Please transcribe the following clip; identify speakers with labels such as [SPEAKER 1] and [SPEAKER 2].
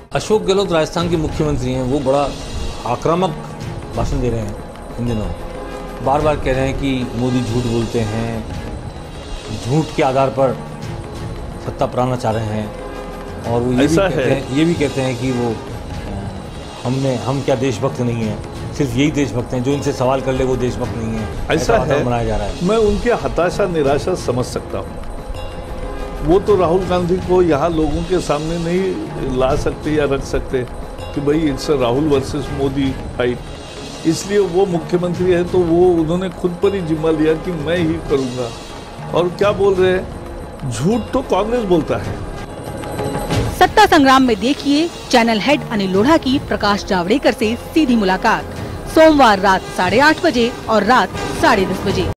[SPEAKER 1] अशोक गहलोत राजस्थान के मुख्यमंत्री हैं, वो बड़ा आक्रामक भाषण दे रहे हैं इन दिनों। बार बार कह रहे हैं कि मोदी झूठ बोलते हैं, झूठ के आधार पर सत्ता पाना चाह रहे हैं, और वो ये भी कहते हैं कि वो हम क्या देशभक्त नहीं हैं, सिर्फ यही देशभक्त हैं, जो इनसे सवाल कर ले वो देशभक्त नहीं है।
[SPEAKER 2] ऐसा है,
[SPEAKER 1] बनाया जा रहा है।
[SPEAKER 2] मैं उनकी हताशा निराशा समझ सकता हूँ। वो तो राहुल गांधी को यहाँ लोगों के सामने नहीं ला सकते या रख सकते कि भाई it's Rahul versus Modi fight, इसलिए वो मुख्यमंत्री है तो वो उन्होंने खुद पर ही जिम्मा लिया कि मैं ही करूँगा। और क्या बोल रहे हैं, झूठ तो कांग्रेस बोलता है।
[SPEAKER 3] सत्ता संग्राम में देखिए चैनल हेड अनिल लोढ़ा की प्रकाश जावड़ेकर से सीधी मुलाकात, सोमवार रात 8:30 बजे और रात 10:30 बजे।